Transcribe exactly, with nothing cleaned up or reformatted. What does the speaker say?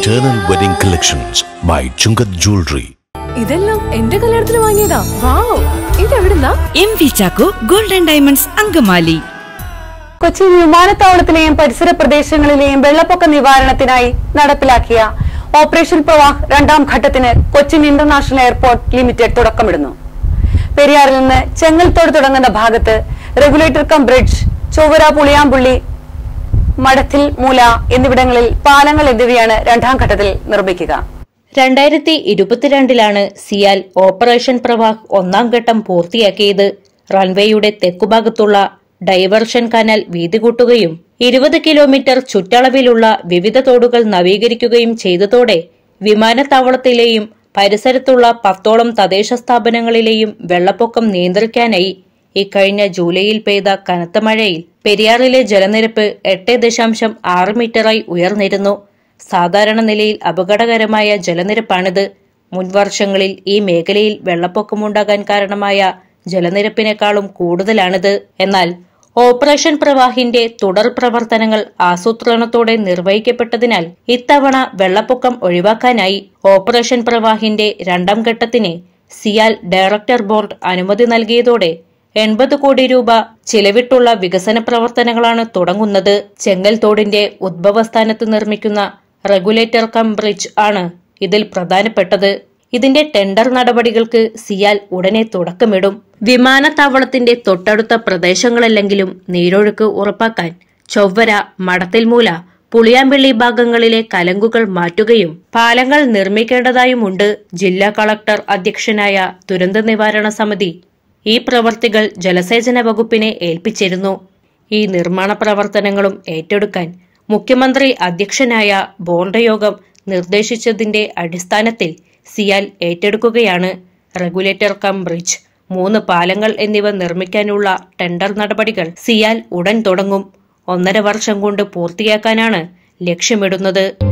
Eternal Wedding Collections by Chungat Jewelry. ഇതെല്ലാം എന്റെ കല്യാണത്തിന് വാങ്ങിയതാ. വാവ്, ഇതെവിടുന്നാ? M V Chacko golden diamonds Angamaly. Kochi വിമാനത്താവളത്തിലെയും പരിസര പ്രദേശങ്ങളിലെയും വെള്ളപ്പൊക്ക നിവാരണത്തിനായി നടപ്പിലാക്കിയ ഓപ്പറേഷൻ പ്രവാഹ് രണ്ടാം ഘട്ടത്തിന് കൊച്ചിൻ ഇന്റർനാഷണൽ എയർപോർട്ട് ലിമിറ്റഡ് തുടക്കമിടുന്നു. പെരിയാറിൽ നിന്ന് ചെങ്ങൽത്തോട് തുടങ്ങുന്ന ഭാഗത്ത് regulator cum bridge, Chowara, Puliyampully, Madathil, Moola എന്നിവിടങ്ങളിൽ പാലങ്ങൾ എന്നിവയാണ് രണ്ടാം ഘട്ടത്തിൽ നിർമ്മിക്കുക. രണ്ടായിരത്തി ഇരുപത്തിരണ്ടിലാണ് സിയാൽ ഓപ്പറേഷൻ പ്രവാഹ് ഒന്നാം ഘട്ടം പൂർത്തിയാക്കിയത്. റൺവേയുടെ തെക്കുഭാഗത്തുള്ള ഡൈവർഷൻ കനാൽ വീതി കൂട്ടുകയും ഇരുപത് കിലോമീറ്റർ ചുറ്റളവിലുള്ള വിവിധ തോടുകൾ നവീകരിക്കുകയും ചെയ്തതോടെ വിമാനത്താവളത്തിലെയും പരിസരത്തുള്ള പത്തോളം തദ്ദേശ സ്ഥാപനങ്ങളിലെയും വെള്ളപ്പൊക്കം നിയന്ത്രിക്കാനായി. ഇക്കഴിഞ്ഞ ജൂലൈയിൽ പെയ്ത കനത്ത മഴയിൽ പെരിയാറിലെ ജലനിരപ്പ് എട്ട് ദശാംശം ആറ് മീറ്ററായി ഉയർന്നിരുന്നു. സാധാരണ നിലയിൽ അപകടകരമായ ജലനിരപ്പാണിത്. മുൻവർഷങ്ങളിൽ ഈ മേഖലയിൽ വെള്ളപ്പൊക്കമുണ്ടാകാൻ കാരണമായ ജലനിരപ്പിനേക്കാളും കൂടുതലാണിത്. എന്നാൽ ഓപ്പറേഷൻ പ്രവാഹിന്റെ തുടർ പ്രവർത്തനങ്ങൾ ആസൂത്രണത്തോടെ നിർവഹിക്കപ്പെട്ടതിനാൽ ഇത്തവണ വെള്ളപ്പൊക്കം ഒഴിവാക്കാനായി ഓപ്പറേഷൻ പ്രവാഹിന്റെ രണ്ടാം ഘട്ടത്തിന് സിയാൽ ഡയറക്ടർ ബോർഡ് അനുമതി നൽകിയതോടെ എൺപത് കോടി രൂപ ചിലവിട്ടുള്ള വികസന പ്രവർത്തനങ്ങളാണ് തുടങ്ങുന്നത്. ചെങ്ങൽത്തോടിന്റെ ഉദ്ഭവസ്ഥാനത്ത് നിർമ്മിക്കുന്ന റെഗുലേറ്റർ കം ബ്രിഡ്ജ് ആണ് ഇതിൽ പ്രധാനപ്പെട്ടത്. ഇതിന്റെ ടെൻഡർ നടപടികൾക്ക് സിയാൽ ഉടനെ തുടക്കമിടും. വിമാനത്താവളത്തിന്റെ തൊട്ടടുത്ത പ്രദേശങ്ങളല്ലെങ്കിലും നീരൊഴുക്ക് ഉറപ്പാക്കാൻ ചൊവ്വര, മഠത്തിൽമൂല, പുളിയാമ്പള്ളി ഭാഗങ്ങളിലെ കലങ്കുകൾ മാറ്റുകയും പാലങ്ങൾ നിർമ്മിക്കേണ്ടതായുമുണ്ട്. ജില്ലാ കളക്ടർ അധ്യക്ഷനായ ദുരന്ത നിവാരണ സമിതി ഈ പ്രവർത്തികൾ ജലസേചന വകുപ്പിനെ ഏൽപ്പിച്ചിരുന്നു. ഈ നിർമ്മാണ പ്രവർത്തനങ്ങളും ഏറ്റെടുക്കാൻ മുഖ്യമന്ത്രി അധ്യക്ഷനായ ബോർഡ് യോഗം നിർദ്ദേശിച്ചതിന്റെ അടിസ്ഥാനത്തിൽ സിയാൽ ഏറ്റെടുക്കുകയാണ്. റെഗുലേറ്റർ കം ബ്രിഡ്ജ്, മൂന്ന് പാലങ്ങൾ എന്നിവ നിർമ്മിക്കാനുള്ള ടെൻഡർ നടപടികൾ സിയാൽ ഉടൻ തുടങ്ങും. ഒന്നര വർഷം കൊണ്ട് പൂർത്തിയാക്കാനാണ് ലക്ഷ്യമിടുന്നത്.